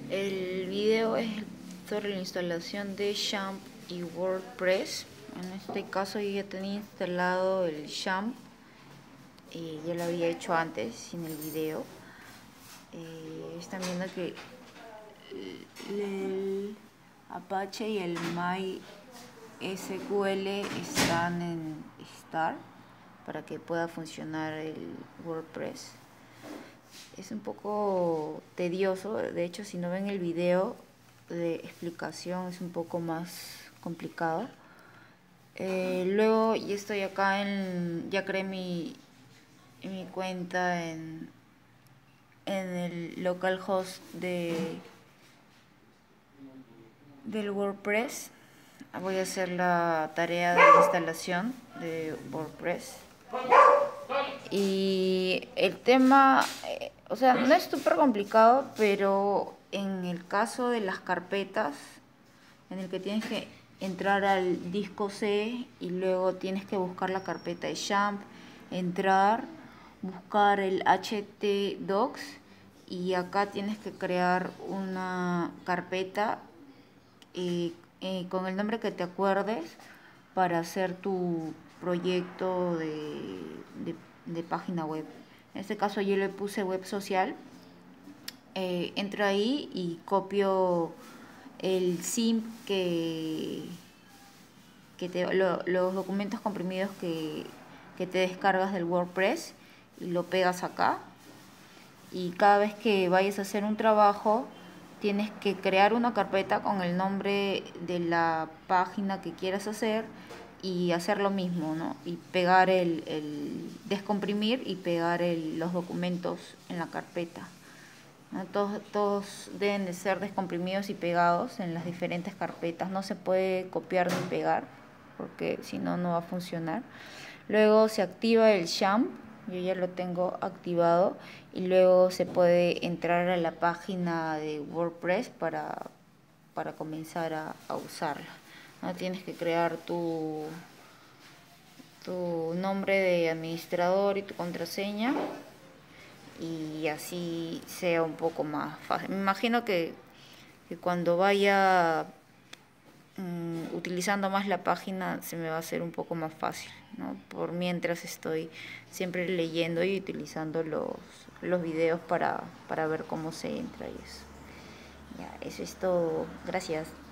El video es sobre la instalación de XAMPP y WordPress. En este caso yo ya tenía instalado el XAMPP, ya lo había hecho antes en el video. Están viendo que el Apache y el MySQL están en Start para que pueda funcionar el WordPress. Es un poco tedioso, de hecho si no ven el video de explicación es un poco más complicado. Luego ya estoy acá ya creé mi cuenta en el localhost del WordPress. Voy a hacer la tarea de instalación de WordPress. Y el tema, o sea, no es súper complicado, pero en el caso de las carpetas, en el que tienes que entrar al disco C y luego tienes que buscar la carpeta de XAMPP, entrar, buscar el htdocs y acá tienes que crear una carpeta con el nombre que te acuerdes para hacer tu proyecto de página web. En este caso yo le puse web social. Entro ahí y copio el zip los documentos comprimidos que te descargas del WordPress y lo pegas acá. Y cada vez que vayas a hacer un trabajo tienes que crear una carpeta con el nombre de la página que quieras hacer y hacer lo mismo, ¿no? Y pegar descomprimir y pegar los documentos en la carpeta, ¿no? Todos deben de ser descomprimidos y pegados en las diferentes carpetas. No se puede copiar ni pegar porque si no, no va a funcionar. Luego se activa el XAMPP, yo ya lo tengo activado, y luego se puede entrar a la página de WordPress para comenzar a usarla, ¿no? Tienes que crear tu nombre de administrador y tu contraseña y así sea un poco más fácil. Me imagino que cuando vaya utilizando más la página se me va a hacer un poco más fácil, ¿no? Por mientras estoy siempre leyendo y utilizando los videos para ver cómo se entra y eso. Ya, eso es todo. Gracias.